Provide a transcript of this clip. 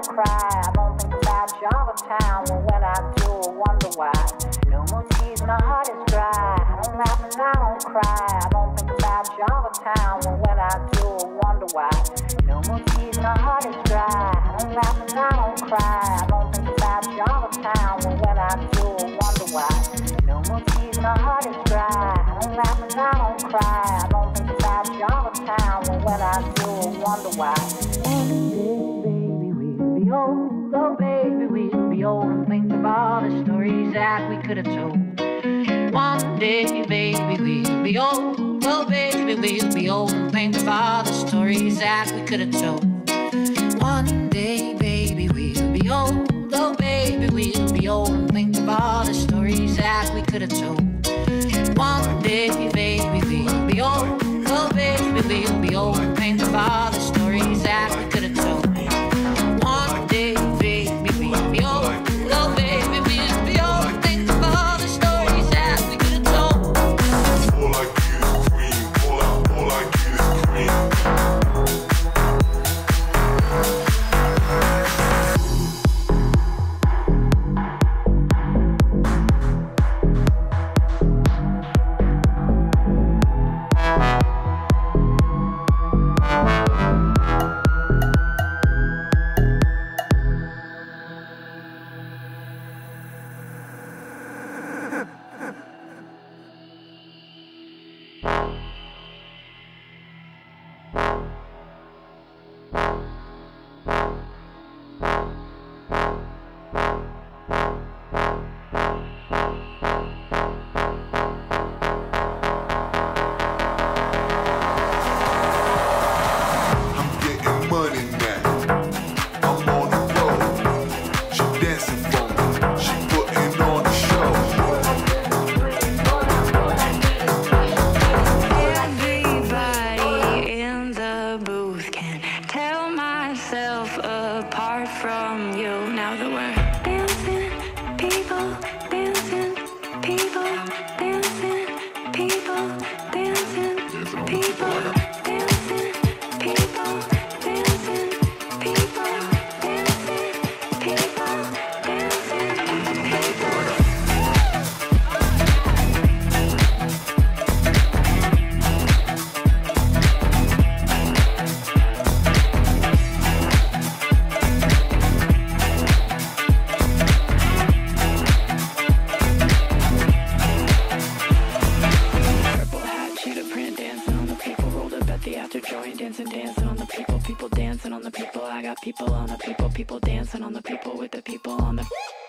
don't cry. I don't think about you all the time. But when I do, I wonder why. No more tears, my heart is dry. I don't laugh and I don't cry. I don't think about you all the time. But when I do, I wonder why. No more tears, my heart is dry. I don't laugh and I don't cry. I don't think about you all the time. But when I do, I wonder why. No more tears, my heart is dry. I don't laugh and I don't cry. I don't think about you all the time. But when I do, I wonder why. Oh baby, we'll be old and think of all the stories that we could have told. One day, baby, we'll be old. Oh baby, we'll be old and think of all the stories that we could have told. One day, baby, we'll be old. Oh baby, we'll be old and think of all the stories that we could have told. One day, baby, we'll be old. Oh baby, we'll be old and think of all the stories that we could have told. One day, baby, we'll be old. Oh baby, we'll be old and think of all the stories that we could have told. All I get is cream. All I get is cream. People dancing on the people. I got people on the people. People dancing on the people with the people on the.